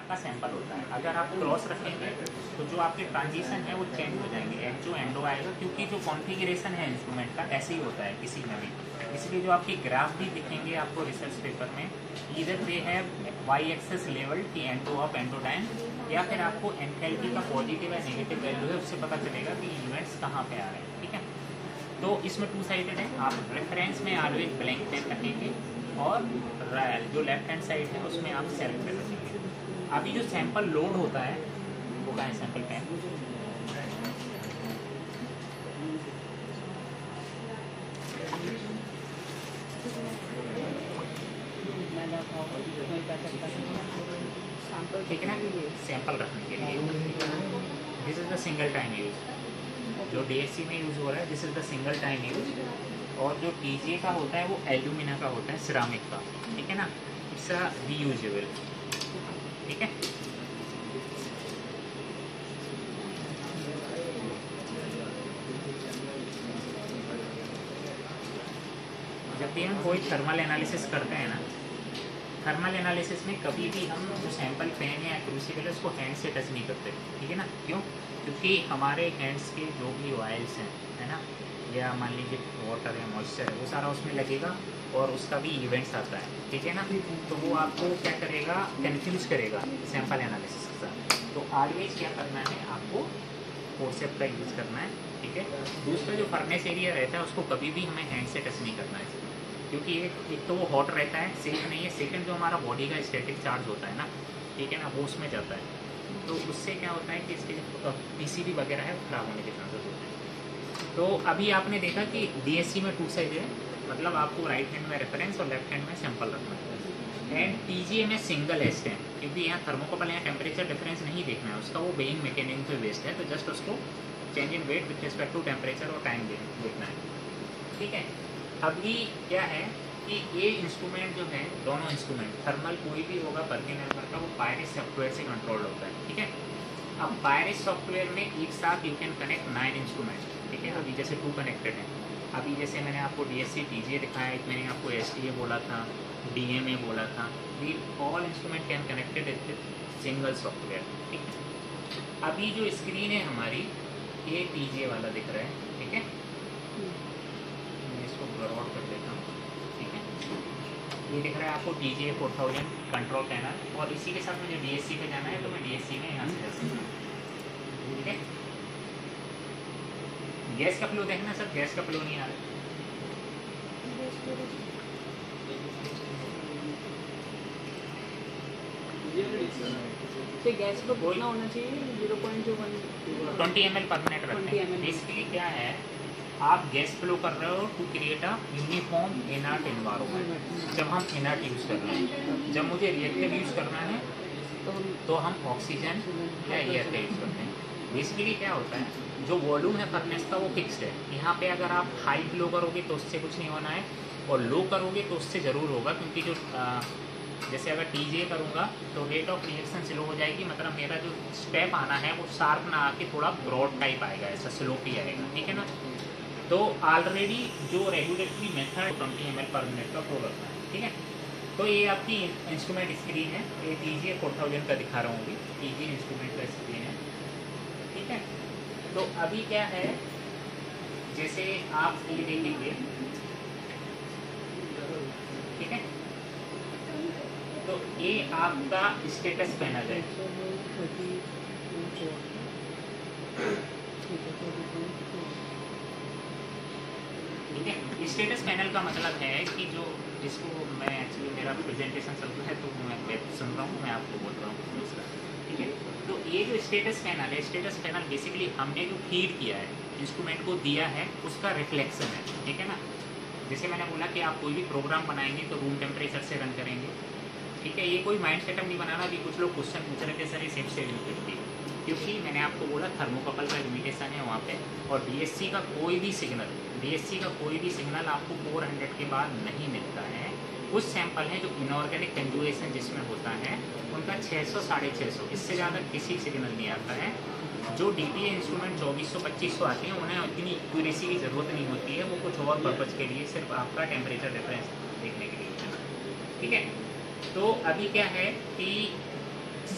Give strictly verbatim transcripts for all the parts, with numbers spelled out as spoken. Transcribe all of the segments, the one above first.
आपका सैंपल होता है। अगर आप क्रॉस रखेंगे तो जो आपके ट्रांजिशन है वो चेंज हो जाएंगे, एक्जो एंडो आएगा, क्योंकि जो कॉन्फ़िगरेशन है इंस्ट्रूमेंट का ऐसे ही होता है किसी में भी। इसलिए जो आपके ग्राफ भी दिखेंगे आपको रिसर्च पेपर में, इधर दे है वाई एक्सेस लेवल की एंडो अप एंडो डाउन, या फिर आपको एंथैल्पी का पॉजिटिव या नेगेटिव वैल्यू है उससे पता चलेगा कि इवेंट्स कहाँ पे आ रहे हैं। ठीक है, तो इसमें टू साइडेड है। आप रेफरेंस में ऑलवेज ब्लैंक पेन रखेंगे और जो लेफ्ट हैंड साइड है उसमें आप सेल्फ पेन रखेंगे। अभी जो सैंपल लोड होता है वो क्या है, सैंपल पेन ठीक है ना, सैंपल रखने के लिए। This is the single time use जो डीएससी में यूज हो रहा है, this is the single time use. और जो टीजीए का होता है वो एल्यूमिना का होता है, सिरामिक का। ठीक है ना, इट्स अ रीयूजेबल। ठीक है, जब भी हम कोई थर्मल एनालिसिस करते हैं ना, थर्मल एनालिसिस में कभी भी हम जो सैंपल पेन या क्रूसिबल है उसको हैंड से टच नहीं करते। ठीक है ना, क्यों? क्योंकि हमारे हैंड्स के जो भी ऑयल्स हैं, है ना, या मान लीजिए वाटर या मॉइस्चर है, वो सारा उसमें लगेगा और उसका भी इवेंट्स आता है। ठीक है ना, तो वो आपको क्या करेगा, कन्फ्यूज करेगा सैंपल एनालिसिस के साथ। तो ऑलवेज क्या करना है, आपको फोर्सेप का यूज़ करना है। ठीक है, दूसरा जो फर्नेस एरिया रहता है उसको कभी भी हमें हैंड से टच नहीं करना है, क्योंकि एक एक तो वो हॉट रहता है, सेफ नहीं है। सेकंड जो हमारा बॉडी का स्टैटिक चार्ज होता है ना, ठीक है ना, वो उसमें जाता है। तो उससे क्या होता है कि इसके जो पीसीबी वगैरह है खराब होने के चांसेस होते हैं। तो अभी आपने देखा कि डीएससी में टू साइड है, मतलब आपको राइट हैंड में रेफरेंस और लेफ्ट हैंड में सैंपल रखना है। एंड टीजीए में सिंगल एस्ट है, क्योंकि यहाँ थर्मोकपल यहाँ टेम्परेचर डिफरेंस नहीं देखना है उसका, वो वेइंग मैकेनिज्म पे बेस्ड है। तो जस्ट उसको change in weight with respect to temperature और टाइम देखना है। ठीक है, अभी क्या है कि ये इंस्ट्रूमेंट जो है, दोनों इंस्ट्रूमेंट थर्मल कोई भी होगा पर्किन का, वो पायरिस सॉफ्टवेयर से कंट्रोल होता है। ठीक है, अब पायरिस सॉफ्टवेयर में एक साथ you can connect nine instrument. ठीक है, अभी जैसे टू कनेक्टेड हैं, अभी जैसे मैंने आपको डीएससी टीजीए दिखाया, एक मैंने आपको एसटीए बोला था, डीएमए बोला था, we all instrument can connected with single software. ठीक है, अभी जो स्क्रीन है हमारी, ये टीजीए वाला दिख रहा है। ठीक है, मैं इसको ब्लर आउट कर देता हूँ। ठीक है, ये दिख रहा है आपको TGA four thousand control panel, और इसी के साथ मुझे डीएससी पे जाना है तो मैं डीएससी में यहाँ से जा सकता हूँ। ठीक है, गैस का फ्लो देखना सर, गैस का फ्लो नहीं आ रहा। गैस फ्लो कितना होना चाहिए? Zero point one twenty m l per minute रखते हैं। बेसिकली क्या है, आप गैस फ्लो कर रहे हो to create a uniform inert environment. जब हम इनर्ट यूज़ कर रहे हैं, जब मुझे रिएक्टिव यूज़ करना है तो हम ऑक्सीजन या एयर का यूज़ करते हैं। बेसिकली क्या होता है, जो वॉल्यूम है फर्नेस का वो फिक्स्ड है। यहाँ पे अगर आप हाई फ्लो करोगे तो उससे कुछ नहीं होना है, और लो करोगे तो उससे ज़रूर होगा, क्योंकि जो आ, जैसे अगर टीजे करूँगा तो रेट ऑफ रिएक्शन स्लो हो जाएगी, मतलब मेरा जो स्टेप आना है वो शार्प ना आके थोड़ा ब्रॉड टाइप आएगा, ऐसा स्लोप ही आएगा। ठीक है ना, तो ऑलरेडी जो regulatory method twenty m l per minute का फ्लो करता है। ठीक है, तो ये आपकी इंस्ट्रूमेंट स्क्रीन है, ये टीजीए फोर थाउजेंड का दिखा रहा हूँ अभी, टीजीए इंस्ट्रूमेंट का स्क्रीन है। ठीक है, तो अभी क्या है, जैसे आप ये देखेंगे, ठीक है, तो ये आपका स्टेटस पैनल है। ठीक है, स्टेटस पैनल का मतलब है कि जो जिसको मैं एक्चुअली मेरा प्रेजेंटेशन चल रहा है तो मैं सुन रहा हूँ, मैं आपको बोल रहा हूँ दूसरा। ठीक है, तो ये जो स्टेटस पैनल है, स्टेटस पैनल बेसिकली हमने जो फीड किया है, इंस्ट्रूमेंट को दिया है, उसका रिफ्लेक्शन है। ठीक है ना, जैसे मैंने बोला कि आप कोई भी प्रोग्राम बनाएंगे तो रूम टेम्परेचर से रन करेंगे। ठीक है, ये कोई माइंड सेटअप नहीं बनाना। अभी कुछ लोग क्वेश्चन पूछ रहे थे सर ये सेफ से यूज, क्योंकि मैंने आपको बोला थर्मोकपल का लिमिटेशन है वहाँ पे, और डीएससी का कोई भी सिग्नल डीएससी का कोई भी सिग्नल आपको चार सौ के बाद नहीं मिलता है। कुछ सैंपल हैं जो इनऑर्गेनिक कंजुएशन जिसमें होता है उनका छः सौ साढ़े छः सौ इससे ज़्यादा किसी सिग्नल नहीं आता है। जो डीटीए इंस्ट्रूमेंट चौबीस सौ पच्चीस सौ आते हैं उन्हें इतनी एक्यूरेसी की ज़रूरत नहीं होती है, वो कुछ और पर्पज़ के लिए सिर्फ आपका टेम्परेचर डिफरेंस देखने के लिए। ठीक है, तो अभी क्या है कि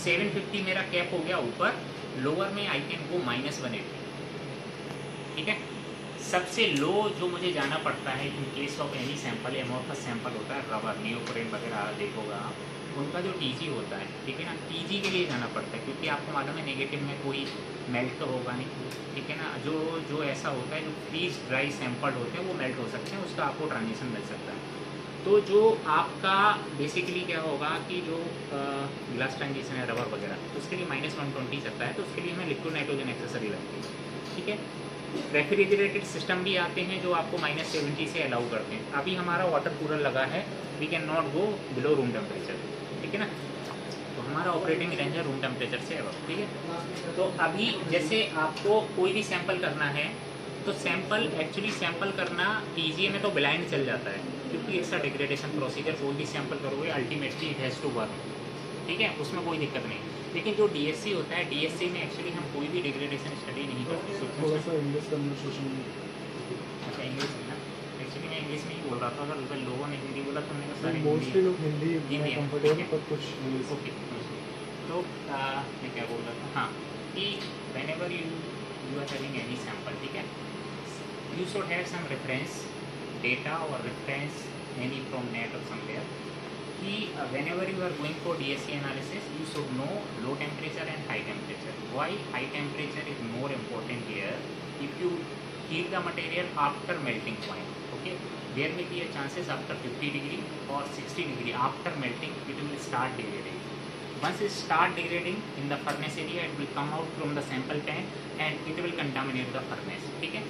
सेवन फिफ्टी मेरा कैप हो गया ऊपर, लोअर में I can go minus one eighty. ठीक है, सबसे लो जो मुझे जाना पड़ता है in case of any sample, amorphous sample होता है, रबर नियोप्रेन वगैरह देखोगा उनका जो टीजी होता है, ठीक है ना, टीजी के लिए जाना पड़ता है, क्योंकि आपको मालूम है नेगेटिव में कोई मेल्ट तो होगा नहीं, ठीक है ना। जो जो ऐसा होता है जो फ्रीज ड्राई सैंपल होते हैं वो मेल्ट हो सकते हैं, उसका आपको ट्रांजिशन मिल सकता है। तो जो आपका बेसिकली क्या होगा कि जो ग्लास ट्रांजिशन है रबर वगैरह, उसके लिए माइनस वन ट्वेंटी चलता है, तो उसके लिए हमें लिक्विड नाइट्रोजन एक्सेसरी लगती है। ठीक है, रेफ्रिजरेटेड सिस्टम भी आते हैं जो आपको माइनस सेवेंटी से अलाउ करते हैं। अभी हमारा वाटर कूलर लगा है, we can not go below room temperature, ठीक है ना, तो हमारा ऑपरेटिंग रेंज है रूम टेम्परेचर से अब। ठीक है, तो अभी जैसे आपको कोई भी सैंपल करना है तो सैंपल एक्चुअली सैंपल करना टीजीए में तो ब्लाइंड चल जाता है, क्योंकि इट्स अ डिग्रेडेशन प्रोसीजर, कोई भी सैंपल करोगे ultimately it has to work. ठीक है, उसमें कोई दिक्कत नहीं। लेकिन जो डीएससी होता है, डीएससी में एक्चुअली हम कोई भी डिग्रेडेशन स्टडी नहीं करते। थोड़ा सा इंग्लिश कन्वर्सेशन। अच्छा, इंग्लिश में ना, एक्चुअली मैं इंग्लिश में ही बोल रहा था, अगर लोगों ने हिंदी बोला तो मैंने सारे मोस्टली लोग हिंदी में कंफर्टेबल, पर कुछ इंग्लिश। ओके, तो मैं क्या बोल रहा था, हाँ, कि whenever you you are having any sample, ठीक है, you should have some reference data or reference any from net or somewhere कि uh, whenever you are going for D S C analysis you should know low temperature and high temperature. Why high temperature is more important here? If you heat the material after melting point, okay, there may be a chances after fifty degree or sixty degree after melting it will start degrading. Once it start degrading in the furnace area, it will come out from the sample tank and it will contaminate the furnace. ठीक है,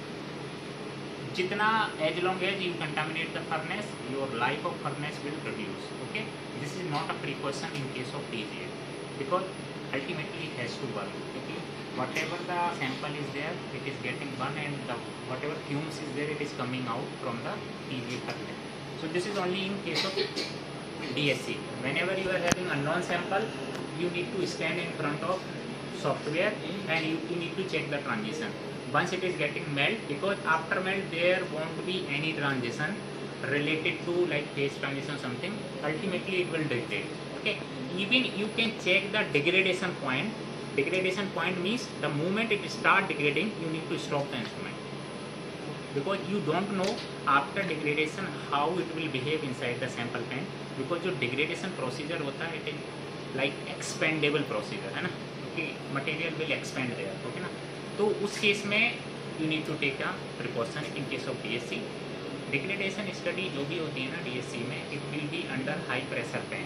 जितना as long as you contaminate the furnace, your life of furnace will reduce. Okay, this is not a precaution in case of TGA, because ultimately it has to burn, क्योंकि whatever the sample is there it is getting burn and the whatever fumes is there it is coming out from the TGA furnace. So this is only in case of DSC. Whenever you are having unknown sample you need to stand in front of software and you, you need to check the transition. Once it is getting melt, because after melt there won't be any transition related to like phase transition something, ultimately it will degrade. Okay, even you can check the degradation point. Degradation point means the moment it start degrading you need to stop the instrument, because you don't know after degradation how it will behave inside the sample pen, because जो degradation procedure होता है it is like expendable procedure है ना, कि material will expand there, okay ना। तो उस केस में you need to take a precaution in case of DSC. Degradation study जो भी होती है ना डीएससी में, it will be under high pressure pan.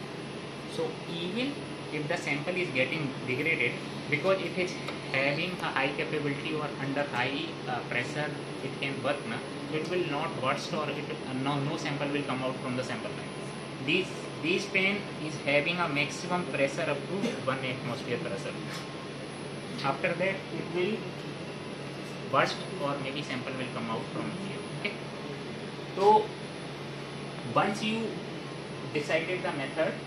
So even if the sample is getting degraded, because it is having a high capability और under high pressure it can work ना, it will not burst और it no no sample will come out from the sample line. This this pen is having a maximum pressure up to one atmosphere pressure. After that, it will burst or maybe sample will come out from here. Okay. So once you decided the method,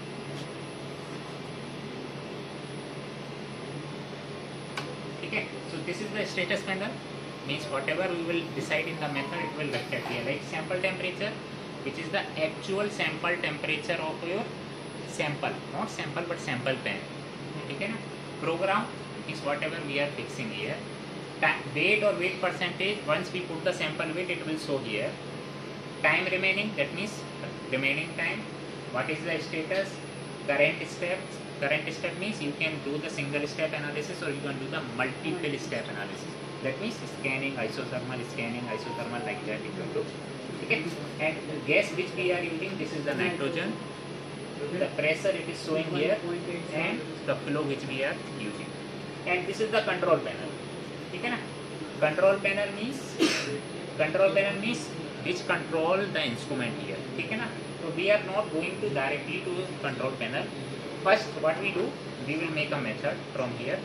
okay. So this is the status panel. Means whatever we will decide in the method, it will reflect here. Like sample temperature, which is the actual sample temperature of your sample, not sample but sample pen, ठीक है ना। program is whatever we are fixing here. Weight or weight percentage, once we put the sample weight it will show here. Time remaining, that means remaining time. What is the status? Current step. Current step means you can do the single step analysis or you can do the multiple step analysis. That means scanning, isothermal, scanning, isothermal, like that you can do. Okay. And the gas which we are using, this is the nitrogen. The pressure it is showing here, and the flow which we are using. And this is the control panel. ठीक है ना? Control panel means control panel means which control the instrument here. ठीक है ना? So we are not going to directly to control panel. First, what we do, we will make a method from here.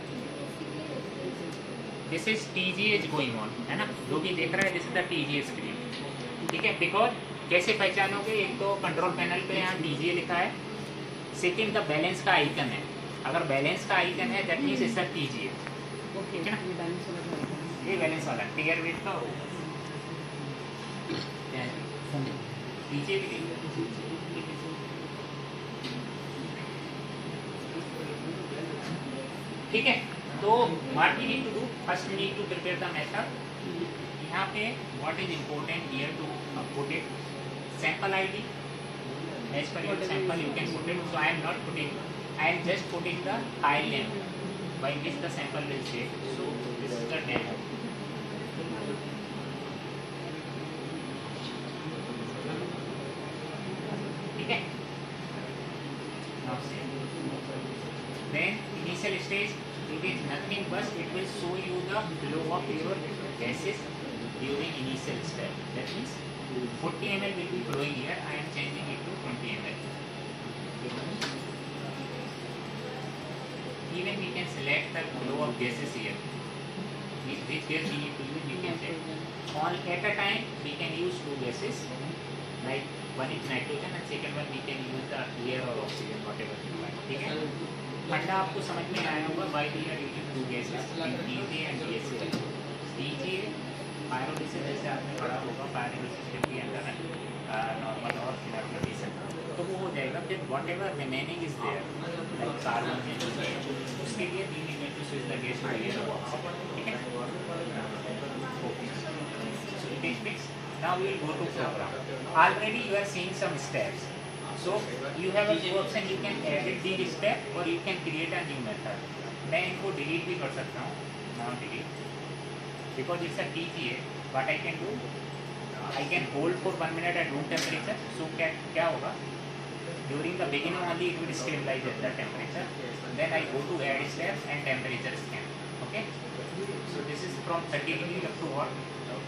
This is T G H going on, है ना? जो भी देख रहा है, this is the T G H screen. ठीक है, because कैसे पहचानोगे? एक तो कंट्रोल पैनल पे यहाँ टीजीए लिखा है, सेकेंड द बैलेंस का आइकन है। अगर बैलेंस का आइकन है that means it's a TGA, ठीक है ना। ये बैलेंस वाला टीयर वेट का टीजीए भी ठीक है, तो what we need to do, first we need to prepare the method. यहाँ पे what is important here to put it sample ID. As per your sample you can put it, so I am not putting, I am just putting the file name by which the sample will save. So this is the demo. Okay, now save. Then initial stage, it is nothing but it will show you the flow of your gases during initial step. That means forty milliliters will be flowing here. I am changing it to twenty milliliters. Even we can select the flow of gases here. Which gas we need to use, we can check. All at a time we can use two gases. Like one is nitrogen and second one we can use the air or oxygen, whatever you want. ठीक है? फंडा आपको समझ में आया होगा. Why we are using two gases, D J and D S A. D J pyrolysis जैसे आपने पढ़ा होगा, पायरोलिसिस के अंदर नॉर्मल और फिनाइलेशन, तो वो हो जाएगा. फिर whatever remaining is there like carbon में, उसके लिए we need to switch the gas to air और ऑक्सीजन. ठीक है, so it is fix. Now we will go to program. Already you are seeing some steps, so you have a two option, you can edit the step और you can create a new method. मैं इनको delete भी कर सकता हूँ, not delete because it's a T G A. What I can do, I can hold for one minute at room temperature. So क्या क्या होगा, during the beginning only it will stabilize at that temperature. Then I go to add steps and temperature scan. Okay, so this is from thirty degree up to what,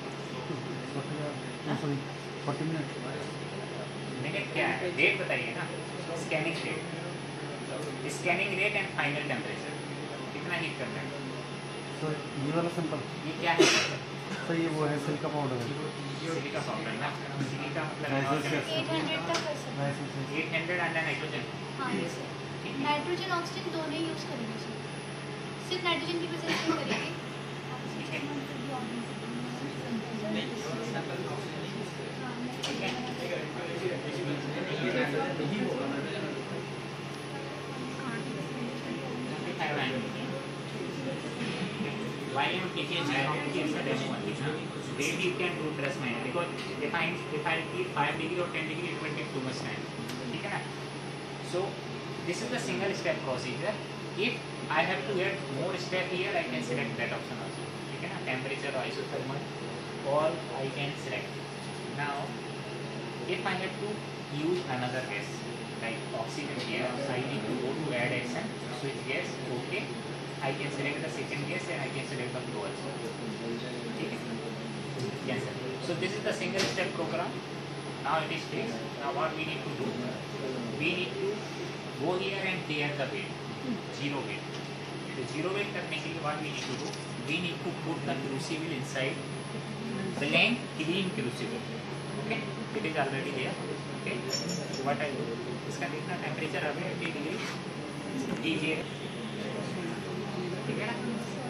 sorry forty minutes. Minute क्या है, rate बताइए ना. Scanning rate, scanning rate and final temperature कितना heat करना है. Sir ये वाला sample, ये क्या है सर ये वो है सिलिका पाउडर है. सिलिका पाउडर ना, सिलिका मतलब eight hundred eight hundred under nitrogen. हाँ नाइट्रोजन ऑक्सीजन दोनों यूज करेंगे सर, सिर्फ नाइट्रोजन की प्रेजेंटेशन करेंगे. Why I am taking nitrogen as a demo only, na? Then you can do plus minus, because if I if I keep five degree or ten degree, it will take too much time. ठीक है ना? So this is the single step procedure. If I have to add more step here, I can select that option also. ठीक है ना? Temperature or isothermal, or I can select. Now, if I have to use another gas like oxygen here, I need to go to add action, switch gas, okay. I can select the second gas and I can select the flow also. Okay. Yes, sir. So this is the single step program. Now it is fixed. Now what we need to do? We need to go here and clear the weight, zero weight. So zero weight करने के लिए what we need to do? We need to put the crucible inside plain clean crucible. Okay. It is already there. Okay. So what I do? इसका देखना temperature अभी eighty degree. T J. ठीक है ना?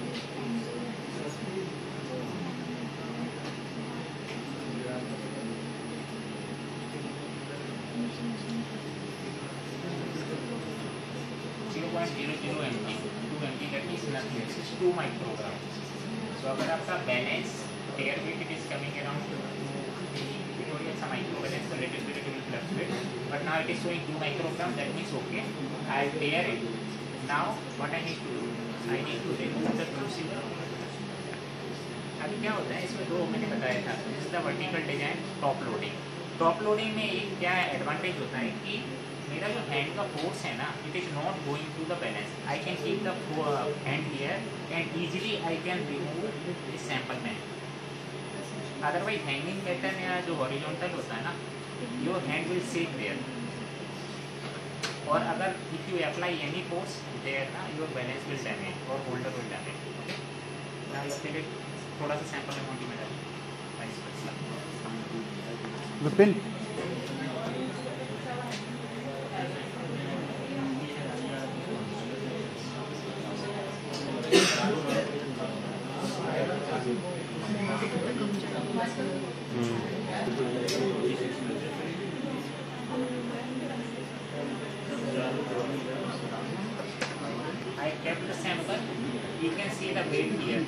zero point zero zero M G, two M G that is nothing. This is two microgram. So अगर आपका balance air weight it is coming around थोड़ी अच्छा micro balance तो little bit it will fluctuate. But now it is showing two microgram. That means okay. I will tear it. Now what I need to do? I need to remove the crucible. अभी क्या होता है इसमें, दो मैंने बताया था. This is the vertical design top loading. Top loading में एक क्या एडवांटेज होता है कि मेरा जो हैंड का फोर्स है ना, it is not going to the balance. I can keep the hand here and easily I can remove this sample man. Otherwise hanging pattern या जो हॉरिजॉन्टल होता है ना, your hand will sit there. और अगर if you apply any force there ना, your balance will damage और holder will damage. Okay, इसके लिए थोड़ा सा सैंपल अमाउंट में डालें. Pan I I kept the sample. You can see the weight here.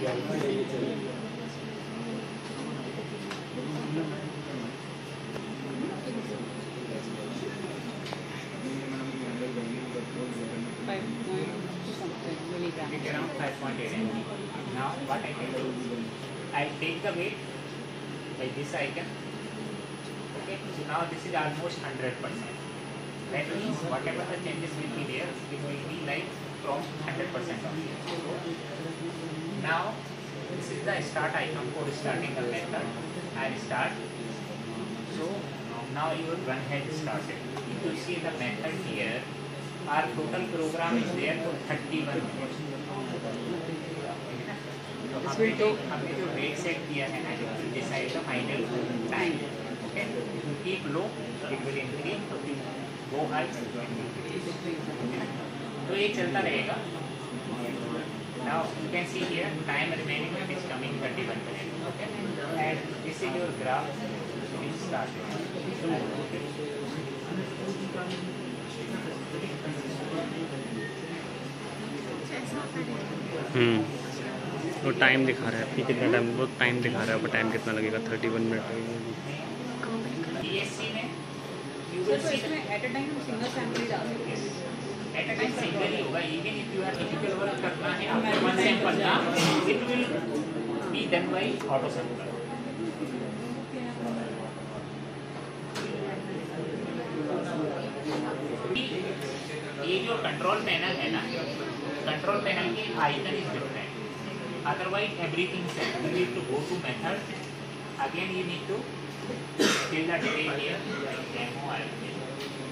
five point something milligram. It's around five point eight milligrams. Now what I can do, I'll take the weight by this icon. Okay, so now this is almost one hundred percent. That means whatever the changes will be there, it will be like from one hundred percent only. Now this is the start icon for starting the method. I'll start. So now your run has started. If you see the method here, our total program is there for thirty-one minutes. हमने जो हमने जो rate set किया है ना, decide the final time. Okay, keep low, it will increase, go high, तो ये चलता रहेगा. Now you can see here time remaining it is coming thirty-one minutes. Okay, and this is your graph will start. Hmm वो time दिखा रहा है कि कितना टाइम, वो टाइम दिखा रहा है, वो टाइम कितना लगेगा, थर्टी वन मिनट लगेगा. डीएससी में यू सर विल तो सी इसमें एट अ टाइम हम सिंगल सैंपल ही डाल सकते हैं. एट अ टाइम सिंगल ही होगा. Even if you have difficult work करना है आपको वन सैंपल का, it will be done by auto sampler. ये जो कंट्रोल पैनल है ना, कंट्रोल पैनल के icon is different. Otherwise, everything set. You need to go to method. Again, you need to fill the detail here. Like demo, I will fill.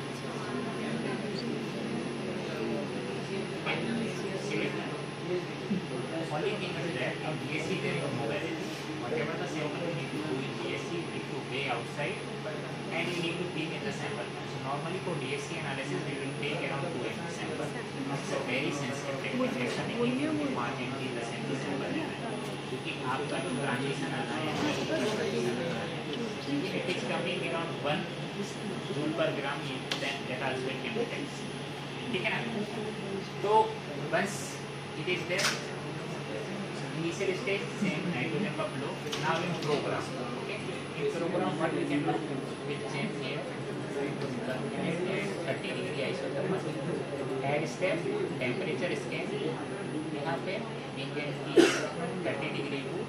Okay. Select that. Only thing is that in D S C there is no validity. Whatever the sample you need to do in D S C, you need to pay outside, and you need to pick in the sample. So normally for D S C analysis, we will take around two M P sample. It's a very sensitive technique. पाँच M P दस M P sample लेना है, क्योंकि आपका जो transition आना है it is coming around one joule per gram. That also it can be takes. ठीक है ना. तो once it is there initial stage same nitrogen का flow. Now in program. Okay, in program what we can do with change here thirty degree isothermal. Add step temperature scale यहाँ पे Indian की thirty degree को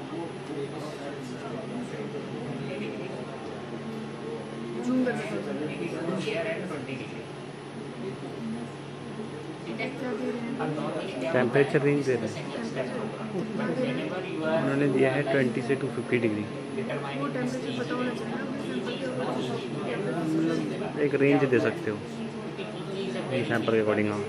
zoom करना है. Year and twenty degree. ठीक है. अब नॉर्मली क्या टेम्परेचर रेंज दे रहे हैं, हैं. उन्होंने दिया है ट्वेंटी से टू फिफ्टी डिग्री. वो टेम्परेचर पता होना चाहिए. एक रेंज दे सकते हो सैंपल के अकॉर्डिंग. हाँ,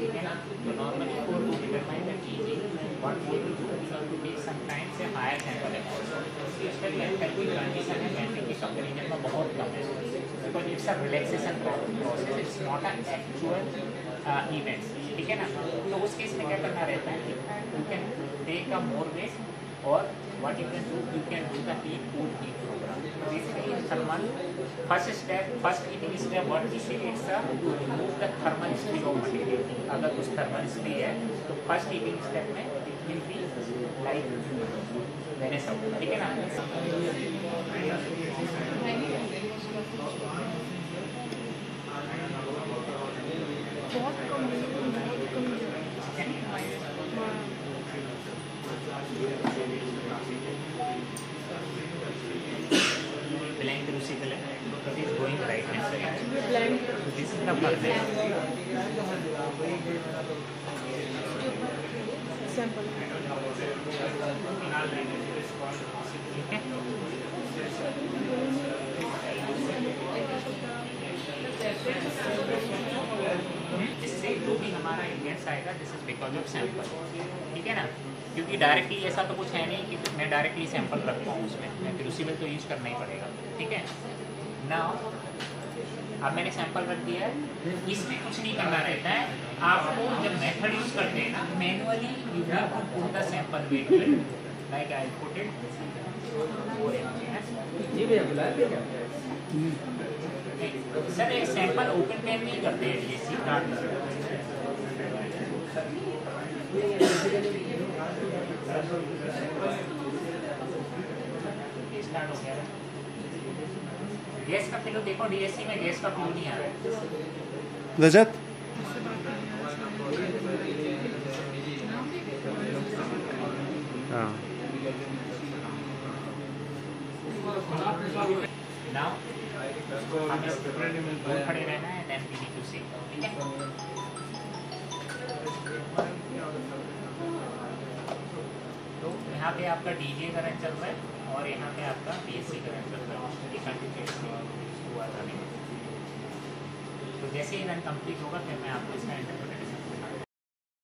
what we will do, we have to take sometimes a higher sample amount. इसका लेंथर की कंडीशन है बैटरी की कंपैरिजन में बहुत कम है, because it's a relaxation process, it's not a actual event. ठीक है ना. तो उस केस में क्या करना रहता है, you can take a more weight, और what you can do, you can do the heat cool heat program. Basically thermal first step, first heating step what we say it's a to remove the thermal stress of material. अगर कुछ thermal stress है तो first heating step में will be like vanish out. ठीक है ना. बहुत कम Blank crucible it is going right hand side. Blank This is the further. Sample. जिससे जो भी हमारा इंडियंस आएगा, this is because of sample. ठीक है ना. क्योंकि डायरेक्टली ऐसा तो कुछ है नहीं कि मैं डायरेक्टली सैंपल रखता हूँ उसमें, मैं क्रूसिबल तो यूज करना ही पड़ेगा. ठीक है ना. अब मैंने सैंपल रख दिया है. इसमें कुछ नहीं करना रहता है आपको. जब मेथड यूज करते हैं ना, manually you have to put the sample weight like I put it sir. एक सैंपल ओपन पेन में ही करते हैं डीएससी कार्ड. स्टार्ट हो गया। गैस का फ्लो देखो, डीएससी में गैस का फ्लो नहीं आ रहा है। रजत हाँ नाउ हम इस दूर खड़े रहना है, then we need to see, ठीक है। तो यहाँ पे आपका डीजे करंट चल रहा है और यहाँ पे आपका बीएससी करंट चल रहा है, ये कंटिन्यूअसली हुआ था। तो जैसे ही रन कंप्लीट होगा फिर मैं आपको इसका इंटरप्रिटेशन